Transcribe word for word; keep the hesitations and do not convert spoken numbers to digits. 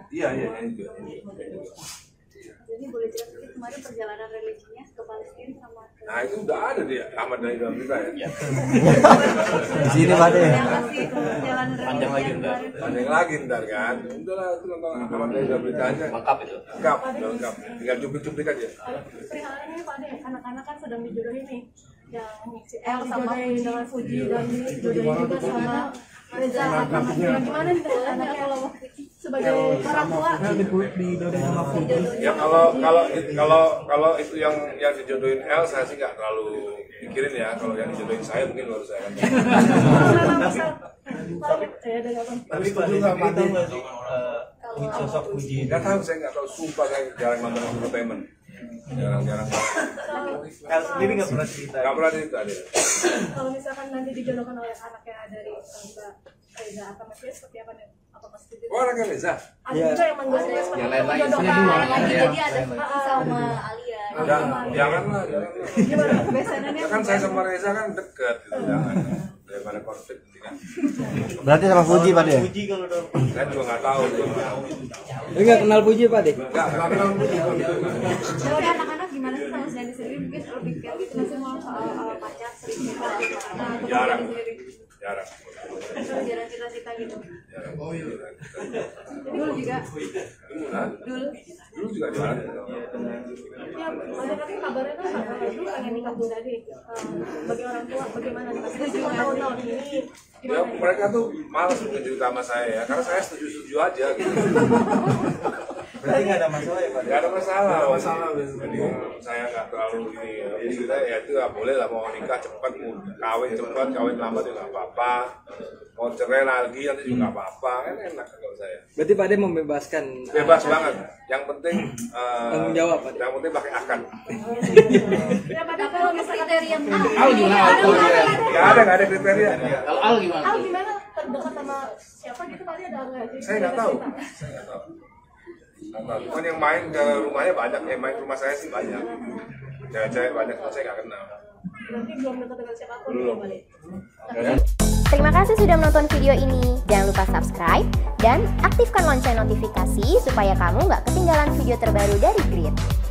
Iya, iya, nyanyi juga. Jadi boleh jelas sedikit kemarin perjalanan religinya ke Palestina sama ke... Nah itu udah ada dia Ahmad Dhani dalam kita ya. Di sini Pak De. Panjang lagi ntar. Panjang lagi ntar kan. Udahlah itu nonton Ahmad Dhani dalam beritanya. Lengkap itu. Lengkap, lengkap. Tinggal cuplik-cuplik aja. Perihal ini Pak De, anak-anak kan sedang dijodohin nih. Yang si El sama dengan Fuji dan dijodohin juga sama Reza. Gimana nih anaknya kalau sebagai orang tua? Ya kalau kalau kalau kalau itu yang yang dijodohin El, saya sih nggak terlalu pikirin ya. Kalau yang dijodohin saya mungkin baru saya akan. Tapi setuju nggak Pak De sosok Fuji? Nggak tahu, saya nggak tahu. Sumpah saya jarang nonton entertainment. Jarang-jarang. El sendiri nggak pernah cerita. Nggak pernah cerita dia. Kalau misalkan nanti dijodohkan oleh anaknya dari Mbak Reza atau Mas Reza seperti apa nih? Apa Mas Reza? Oh, anaknya Reza? Ada juga yang manggilnya seperti yang lain-lain. menjodohkan. Jadi ada sama Alia. Jangan, janganlah, janganlah. Gimana biasanya? Kan saya sama Reza kan dekat, gitu. Jangan. Daripada konflik kan. Berarti sama Fuji Pak De. Fuji kalau udah. Saya juga nggak tahu. Lu nggak kenal Fuji Pak De? Nggak, nggak kenal Fuji. Kalau anak-anak gimana sih sama Sandi sendiri mungkin lebih kayak gitu masih mau soal pacar sering cerita atau Jarang. sendiri Jarang. jarang cerita-cerita gitu. Jarang. Dulu juga. Hah? Dulu. Dulu juga jarang. Ya, banyak kan kabarnya kan kalau dulu pengen nikah muda deh. Bagi orang tua bagaimana nih? Setuju tahun-tahun ini. Ya mereka tuh malas bikin cerita sama saya ya, karena saya setuju-setuju aja gitu. Berarti nggak ada masalah ya Pak De? Nggak ada masalah, masalah. Jadi saya nggak terlalu ini. Jadi kita ya itu nggak boleh lah, mau nikah cepat, mau kawin cepat, kawin lambat juga nggak apa-apa. Mau cerai lagi nanti juga nggak apa-apa, kan enak kalau saya. Berarti Pak De membebaskan. Bebas banget. Yang penting uh, tanggung jawab Pak De. Yang penting pakai akad. Ya pada kalau misalkan kriteria Al gimana? Nggak ada, nggak ada kriteria. Kalau Al gimana? Al gimana terdekat sama siapa gitu tadi ada nggak? Saya nggak tahu. Saya nggak tahu. Nggak tahu. Cuman yang main ke rumahnya banyak, yang main ke rumah saya sih banyak. Cewek-cewek banyak, saya nggak kenal. Berarti belum dekat-dekat siapapun Belum. balik. Terima kasih sudah menonton video ini. Jangan lupa subscribe dan aktifkan lonceng notifikasi supaya kamu nggak ketinggalan video terbaru dari Grid.